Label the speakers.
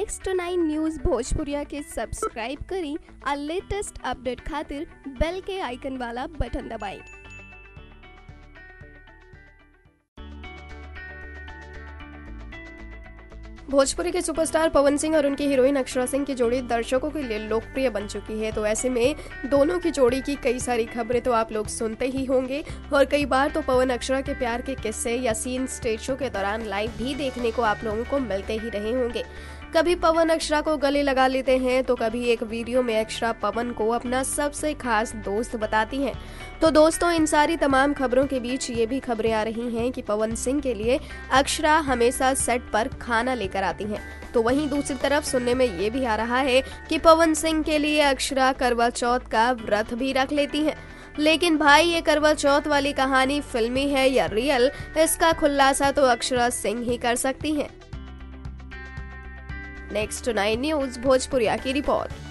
Speaker 1: Next 9 news भोजपुरिया के subscribe करी और लेटेस्ट अपडेट खातिर बेल के आइकन वाला बटन दबाएं। भोजपुरी के सुपरस्टार पवन सिंह और उनकी हीरोइन अक्षरा सिंह की जोड़ी दर्शकों के लिए लोकप्रिय बन चुकी है। तो ऐसे में दोनों की जोड़ी की कई सारी खबरें तो आप लोग सुनते ही होंगे और कई बार तो पवन अक्षरा के प्यार के किस्से या सीन स्टेज शो के दौरान लाइव भी देखने को आप लोगों को मिलते ही रहे होंगे। कभी पवन अक्षरा को गले लगा लेते हैं तो कभी एक वीडियो में अक्षरा पवन को अपना सबसे खास दोस्त बताती हैं। तो दोस्तों, इन सारी तमाम खबरों के बीच ये भी खबरें आ रही हैं कि पवन सिंह के लिए अक्षरा हमेशा सेट पर खाना लेकर आती हैं। तो वहीं दूसरी तरफ सुनने में ये भी आ रहा है कि पवन सिंह के लिए अक्षरा करवा चौथ का व्रत भी रख लेती हैं। लेकिन भाई, ये करवा चौथ वाली कहानी फिल्मी है या रियल, इसका खुलासा तो अक्षरा सिंह ही कर सकती हैं। नेक्स्ट 9 न्यूज़ भोजपुरिया की रिपोर्ट।